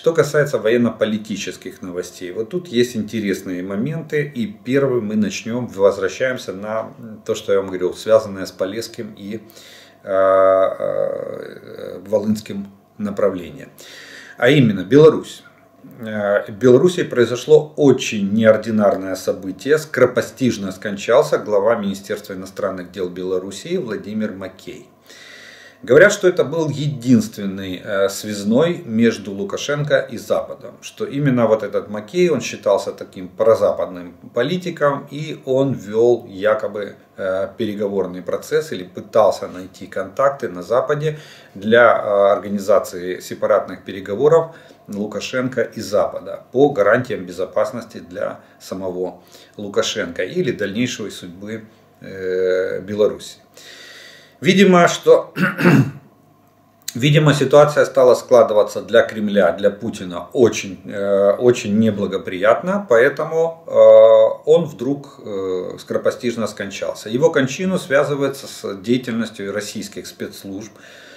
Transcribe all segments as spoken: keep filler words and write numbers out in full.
Что касается военно-политических новостей, вот тут есть интересные моменты. И первым мы начнем, возвращаемся на то, что я вам говорил, связанное с Полесским и э, э, Волынским направлением. А именно Беларусь. В Беларуси произошло очень неординарное событие. Скоропостижно скончался глава Министерства иностранных дел Белоруссии Владимир Макей. Говорят, что это был единственный связной между Лукашенко и Западом. Что именно вот этот Макей, он считался таким прозападным политиком. И он вел якобы переговорный процесс или пытался найти контакты на Западе для организации сепаратных переговоров Лукашенко и Запада по гарантиям безопасности для самого Лукашенко или дальнейшей судьбы Беларуси. Видимо, что, видимо, ситуация стала складываться для Кремля, для Путина очень, очень неблагоприятно, поэтому он вдруг скоропостижно скончался. Его кончину связывается с деятельностью российских спецслужб.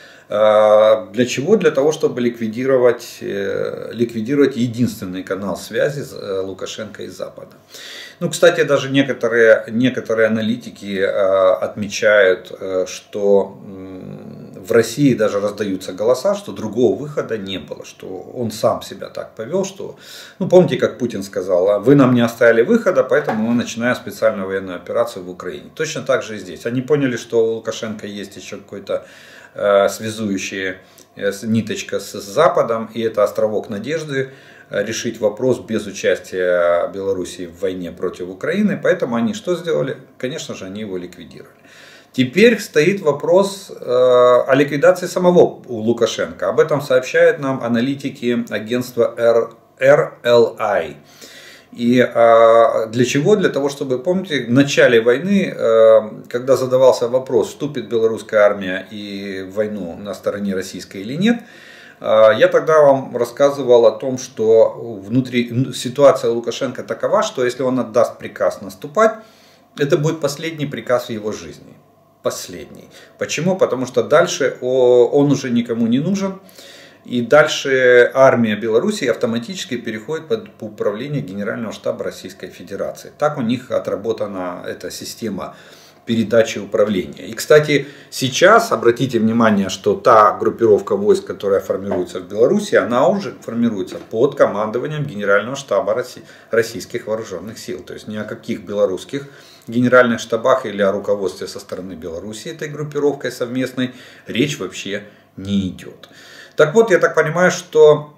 Для чего? Для того, чтобы ликвидировать, ликвидировать единственный канал связи с Лукашенко и Западом. Ну, кстати, даже некоторые, некоторые аналитики отмечают, что в России даже раздаются голоса, что другого выхода не было, что он сам себя так повел, что, ну, помните, как Путин сказал, вы нам не оставили выхода, поэтому мы начинаем специальную военную операцию в Украине. Точно так же и здесь. Они поняли, что у Лукашенко есть еще какой-то связующая ниточка с Западом, и это островок надежды решить вопрос без участия Белоруссии в войне против Украины. Поэтому они что сделали? Конечно же, они его ликвидировали. Теперь стоит вопрос о ликвидации самого Лукашенко. Об этом сообщают нам аналитики агентства эр эл ай. И а, для чего? Для того, чтобы, помните, в начале войны, а, когда задавался вопрос, вступит белорусская армия и в войну на стороне российской или нет, а, я тогда вам рассказывал о том, что внутри ситуация Лукашенко такова, что если он отдаст приказ наступать, это будет последний приказ в его жизни. Последний. Почему? Потому что дальше он уже никому не нужен. И дальше армия Беларуси автоматически переходит под управление Генерального штаба Российской Федерации. Так у них отработана эта система передачи управления. И, кстати, сейчас обратите внимание, что та группировка войск, которая формируется в Беларуси, она уже формируется под командованием Генерального штаба Российских Вооруженных Сил. То есть ни о каких белорусских генеральных штабах или о руководстве со стороны Беларуси этой группировкой совместной речь вообще не идет. Так вот, я так понимаю, что,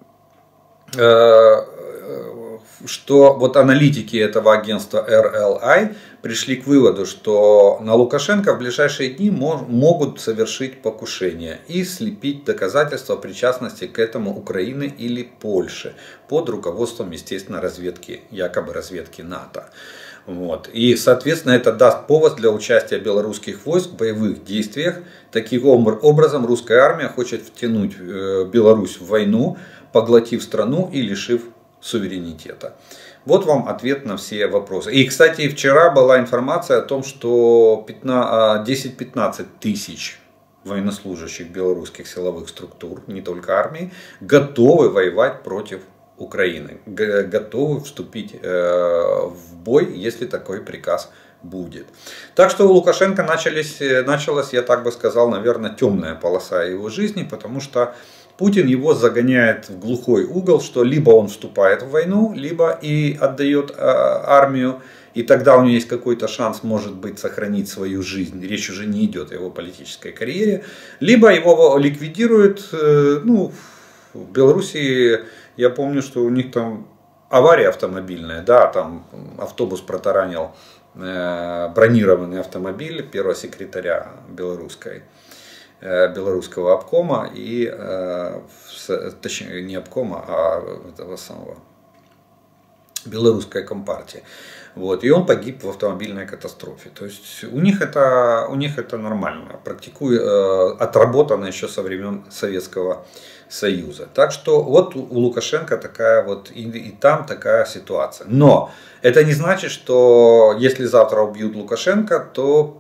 э, что вот аналитики этого агентства эр эл ай пришли к выводу, что на Лукашенко в ближайшие дни мож, могут совершить покушение и слепить доказательства причастности к этому Украины или Польши под руководством, естественно, разведки, якобы разведки НАТО. Вот. И, соответственно, это даст повод для участия белорусских войск в боевых действиях. Таким образом, русская армия хочет втянуть Беларусь в войну, поглотив страну и лишив суверенитета. Вот вам ответ на все вопросы. И, кстати, вчера была информация о том, что десять-пятнадцать тысяч военнослужащих белорусских силовых структур, не только армии, готовы воевать против Украины, готовы вступить в бой, если такой приказ будет. Так что у Лукашенко начались, началась, я так бы сказал, наверное, темная полоса его жизни, потому что Путин его загоняет в глухой угол, что либо он вступает в войну, либо и отдает армию, и тогда у него есть какой-то шанс, может быть, сохранить свою жизнь. Речь уже не идет о его политической карьере. Либо его ликвидируют. Ну, в Беларуси, я помню, что у них там авария автомобильная. Да, там автобус протаранил бронированный автомобиль первого секретаря белорусской, белорусского обкома. И, точнее, не обкома, а этого самого белорусской компартии. Вот, и он погиб в автомобильной катастрофе. То есть у них это, у них это нормально, практикуя, э, отработано еще со времен Советского Союза. Так что вот у Лукашенко такая вот и, и там такая ситуация. Но это не значит, что если завтра убьют Лукашенко, то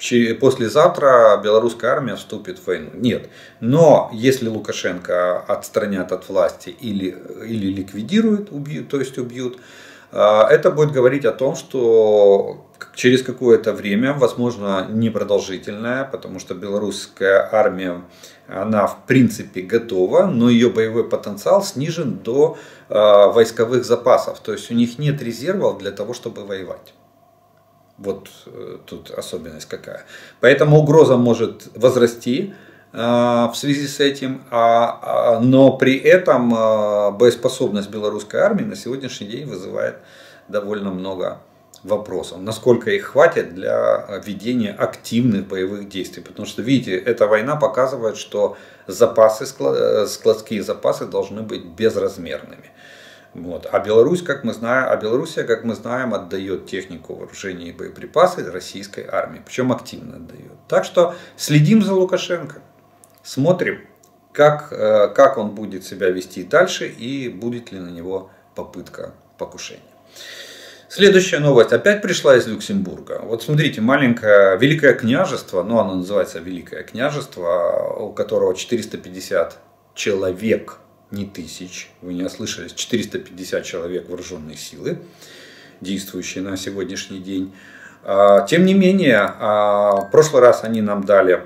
послезавтра белорусская армия вступит в войну. Нет. Но если Лукашенко отстранят от власти или, или ликвидируют, убьют, то есть убьют, это будет говорить о том, что через какое-то время, возможно, непродолжительное, потому что белорусская армия, она в принципе готова, но ее боевой потенциал снижен до войсковых запасов. То есть у них нет резервов для того, чтобы воевать. Вот тут особенность какая. Поэтому угроза может возрасти в связи с этим, но при этом боеспособность белорусской армии на сегодняшний день вызывает довольно много вопросов. Насколько их хватит для ведения активных боевых действий. Потому что, видите, эта война показывает, что запасы, складские запасы должны быть безразмерными. Вот. А Беларусь, как мы знаем, а Белоруссия, как мы знаем, отдает технику, вооружения и боеприпасы российской армии. Причем активно отдает. Так что следим за Лукашенко. Смотрим, как, как он будет себя вести дальше и будет ли на него попытка покушения. Следующая новость опять пришла из Люксембурга. Вот смотрите, маленькое Великое княжество, ну оно называется Великое княжество, у которого четыреста пятьдесят человек, не тысяч, вы не ослышались, четыреста пятьдесят человек вооруженные силы, действующие на сегодняшний день. Тем не менее, в прошлый раз они нам дали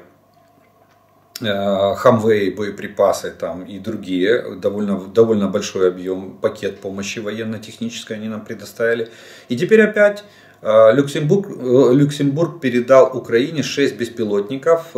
Хамвей, боеприпасы там, и другие, довольно, довольно большой объем, пакет помощи военно-технической они нам предоставили. И теперь опять Люксембург, Люксембург передал Украине шесть беспилотников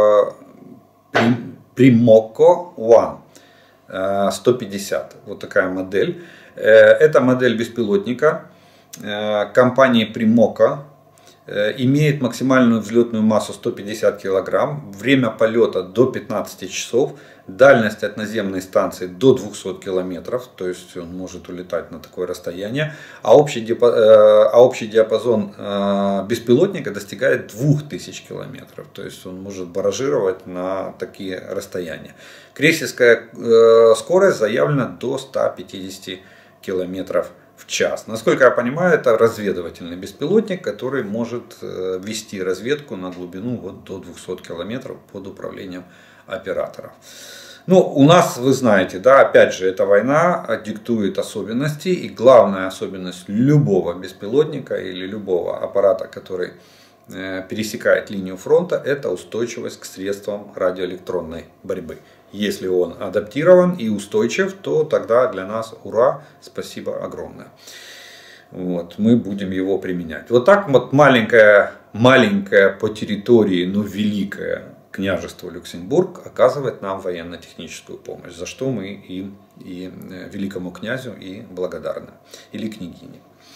Примоко One. сто пятьдесят, вот такая модель. Эта модель беспилотника компании Примоко имеет максимальную взлетную массу сто пятьдесят килограмм, время полета до пятнадцати часов, дальность от наземной станции до двухсот километров, то есть он может улетать на такое расстояние, а общий диапазон, а общий диапазон беспилотника достигает двух тысяч километров, то есть он может баражировать на такие расстояния. Крейсерская скорость заявлена до ста пятидесяти километров в час. Насколько я понимаю, это разведывательный беспилотник, который может вести разведку на глубину вот до двухсот километров под управлением операторов. Ну, у нас, вы знаете, да, опять же, эта война диктует особенности, и главная особенность любого беспилотника или любого аппарата, который пересекает линию фронта, это устойчивость к средствам радиоэлектронной борьбы. Если он адаптирован и устойчив, то тогда для нас ура, спасибо огромное. Вот, мы будем его применять. Вот так вот маленькое, маленькое по территории, но великое княжество Люксембург оказывает нам военно-техническую помощь, за что мы им и великому князю и благодарны, или княгине.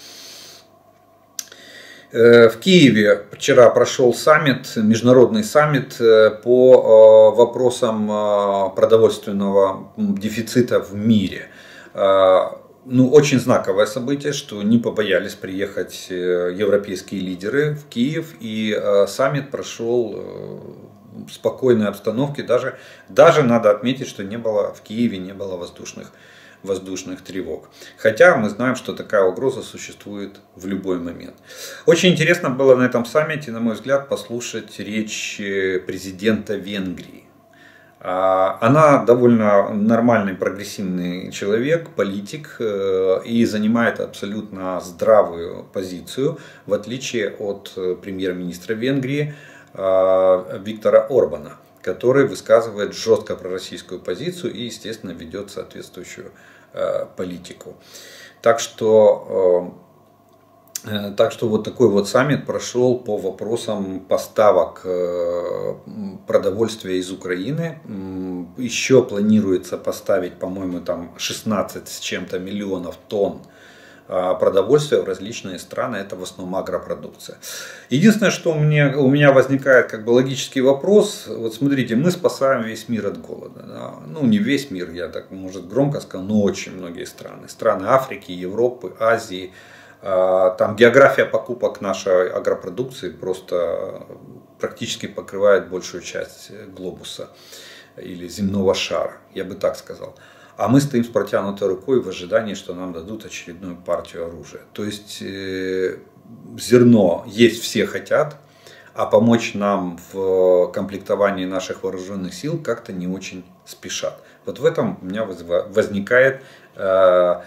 В Киеве вчера прошел саммит, международный саммит по вопросам продовольственного дефицита в мире. Ну, очень знаковое событие, что не побоялись приехать европейские лидеры в Киев, и саммит прошел в спокойной обстановке. Даже, даже надо отметить, что не было, в Киеве не было воздушных воздушных тревог. Хотя мы знаем, что такая угроза существует в любой момент. Очень интересно было на этом саммите, на мой взгляд, послушать речь президента Венгрии. Она довольно нормальный, прогрессивный человек, политик, и занимает абсолютно здравую позицию, в отличие от премьер-министра Венгрии Виктора Орбана, который высказывает жестко пророссийскую позицию и, естественно, ведет соответствующую э, политику. Так что, э, так что вот такой вот саммит прошел по вопросам поставок э, продовольствия из Украины. Еще планируется поставить, по-моему, там шестнадцать с чем-то миллионов тонн продовольствия в различные страны, это в основном агропродукция. Единственное, что у меня, у меня возникает как бы логический вопрос, вот смотрите, мы спасаем весь мир от голода, да? Ну не весь мир, я так может громко сказал, но очень многие страны, страны Африки, Европы, Азии, там география покупок нашей агропродукции просто практически покрывает большую часть глобуса или земного шара, я бы так сказал. А мы стоим с протянутой рукой в ожидании, что нам дадут очередную партию оружия. То есть э, зерно есть все хотят, а помочь нам в комплектовании наших вооруженных сил как-то не очень спешат. Вот в этом у меня возникает э,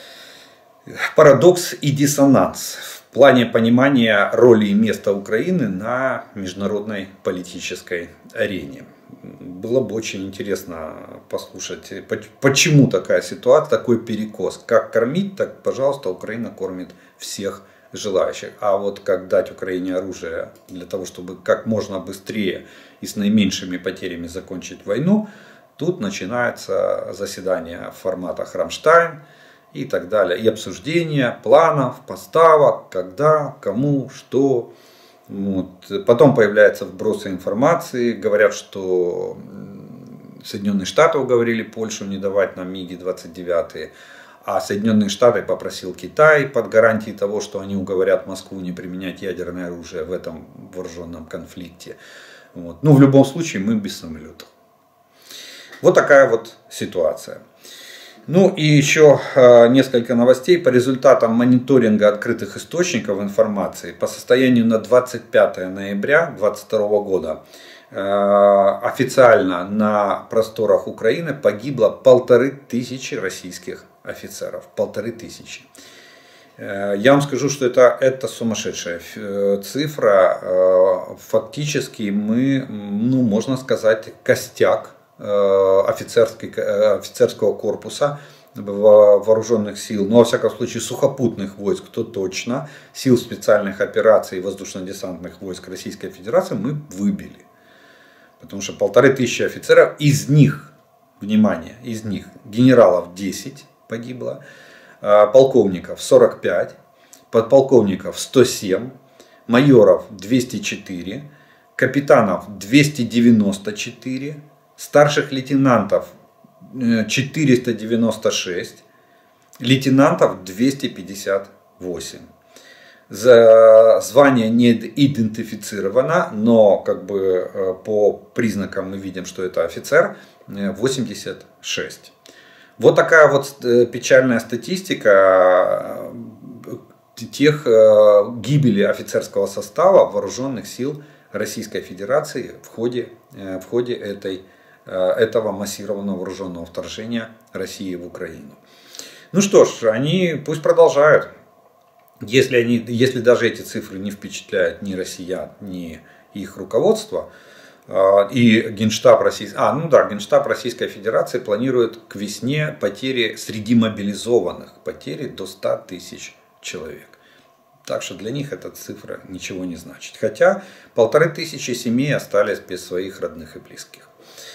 парадокс и диссонанс в плане понимания роли и места Украины на международной политической арене. Было бы очень интересно послушать, почему такая ситуация, такой перекос. Как кормить, так, пожалуйста, Украина кормит всех желающих. А вот как дать Украине оружие для того, чтобы как можно быстрее и с наименьшими потерями закончить войну, тут начинается заседание в форматах Рамштайн и так далее. И обсуждение планов, поставок, когда, кому, что. Вот. Потом появляются вбросы информации, говорят, что Соединенные Штаты уговорили Польшу не давать нам МиГи двадцать девять, а Соединенные Штаты попросил Китай под гарантией того, что они уговорят Москву не применять ядерное оружие в этом вооруженном конфликте. Вот. Ну, в любом случае, мы без самолетов. Вот такая вот ситуация. Ну и еще несколько новостей. По результатам мониторинга открытых источников информации по состоянию на двадцать пятое ноября две тысячи двадцать второго года официально на просторах Украины погибло полторы тысячи российских офицеров. Полторы тысячи. Я вам скажу, что это, это сумасшедшая цифра. Фактически мы, ну, можно сказать, костяк офицерского корпуса вооруженных сил, но во всяком случае сухопутных войск, то точно, сил специальных операций и воздушно-десантных войск Российской Федерации мы выбили. Потому что полторы тысячи офицеров, из них, внимание, из них генералов десять погибло, полковников сорок пять, подполковников сто семь, майоров двести четыре, капитанов двести девяносто четыре, старших лейтенантов четыреста девяносто шесть, лейтенантов двести пятьдесят восемь. За звание не идентифицировано, но как бы по признакам мы видим, что это офицер, восемьдесят шесть. Вот такая вот печальная статистика тех гибели офицерского состава вооруженных сил Российской Федерации в ходе, в ходе этой, этого массированного вооруженного вторжения России в Украину. Ну что ж, они пусть продолжают. Если, они, если даже эти цифры не впечатляют ни россиян, ни их руководство, и Генштаб Российской, а, ну да, Генштаб Российской Федерации планирует к весне потери среди мобилизованных, потери до ста тысяч человек. Так что для них эта цифра ничего не значит. Хотя полторы тысячи семей остались без своих родных и близких.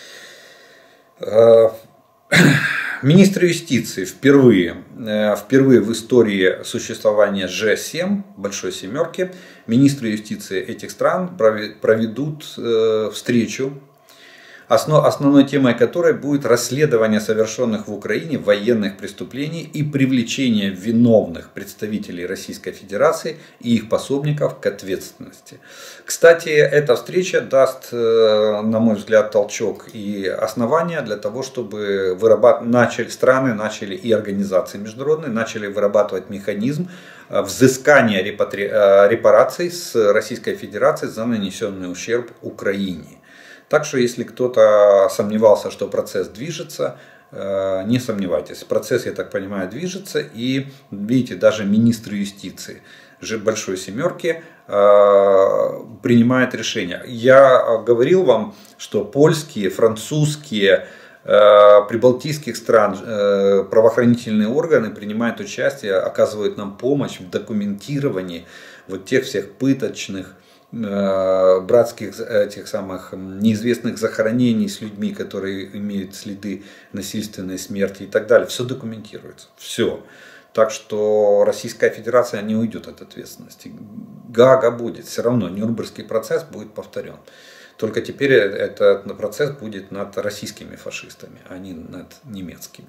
Министр юстиции впервые, впервые в истории существования Ж семь, Большой Семерки, министры юстиции этих стран проведут встречу, основной темой которой будет расследование совершенных в Украине военных преступлений и привлечение виновных представителей Российской Федерации и их пособников к ответственности. Кстати, эта встреча даст, на мой взгляд, толчок и основания для того, чтобы вырабатывать, начали, страны начали и организации международные начали вырабатывать механизм взыскания репараций с Российской Федерации за нанесенный ущерб Украине. Так что, если кто-то сомневался, что процесс движется, не сомневайтесь. Процесс, я так понимаю, движется. И, видите, даже министр юстиции Большой Семерки принимает решения. Я говорил вам, что польские, французские, прибалтийских стран правоохранительные органы принимают участие, оказывают нам помощь в документировании вот тех всех пыточных, братских этих самых неизвестных захоронений с людьми, которые имеют следы насильственной смерти и так далее. Все документируется. Все. Так что Российская Федерация не уйдет от ответственности. Гаага будет. Все равно Нюрнбергский процесс будет повторен. Только теперь этот процесс будет над российскими фашистами, а не над немецкими.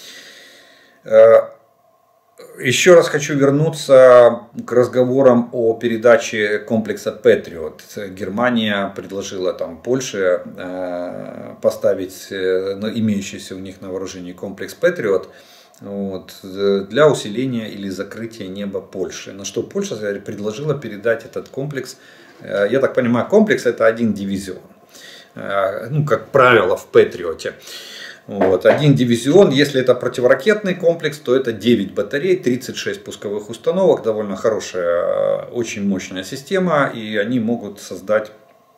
Еще раз хочу вернуться к разговорам о передаче комплекса Патриот. Германия предложила там Польше поставить имеющийся у них на вооружении комплекс Патриот вот, для усиления или закрытия неба Польши. На что Польша предложила передать этот комплекс Я так понимаю, комплекс это один дивизион. Ну, как правило, в Патриоте. Вот. Один дивизион, если это противоракетный комплекс, то это девять батарей, тридцать шесть пусковых установок, довольно хорошая, очень мощная система, и они могут создать,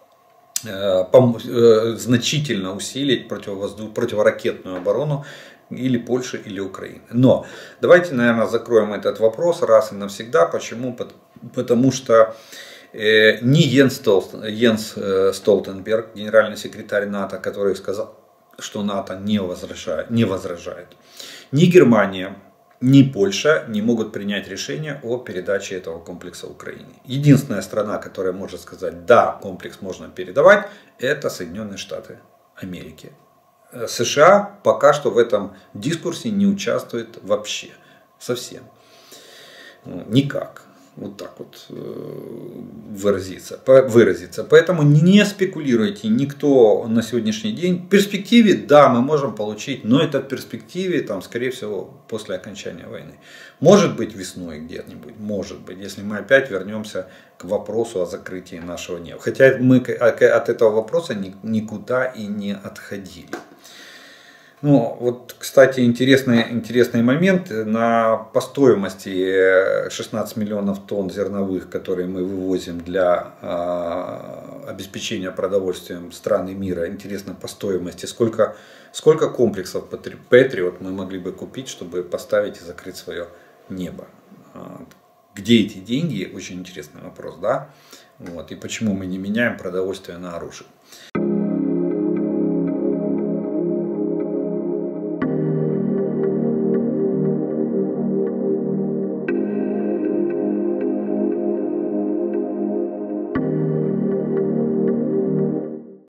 значительно усилить противоракетную оборону или Польши, или Украины. Но давайте, наверное, закроем этот вопрос раз и навсегда. Почему? Потому что ни Йенс Столтенберг, генеральный секретарь НАТО, который сказал, что НАТО не возражает, не возражает, ни Германия, ни Польша не могут принять решение о передаче этого комплекса Украине. Единственная страна, которая может сказать, да, комплекс можно передавать, это Соединенные Штаты Америки. США пока что в этом дискурсе не участвует вообще, совсем, никак. Вот так вот выразиться, выразиться. Поэтому не спекулируйте, никто на сегодняшний день. В перспективе, да, мы можем получить, но это в перспективе, там, скорее всего, после окончания войны. Может быть, весной где-нибудь, может быть, если мы опять вернемся к вопросу о закрытии нашего неба. Хотя мы от этого вопроса никуда и не отходили. Ну, вот, кстати, интересный, интересный момент. На, по стоимости шестнадцать миллионов тонн зерновых, которые мы вывозим для э, обеспечения продовольствием страны мира, интересно по стоимости, сколько, сколько комплексов Patriot мы могли бы купить, чтобы поставить и закрыть свое небо. Где эти деньги? Очень интересный вопрос, да? Вот, и почему мы не меняем продовольствие на оружие.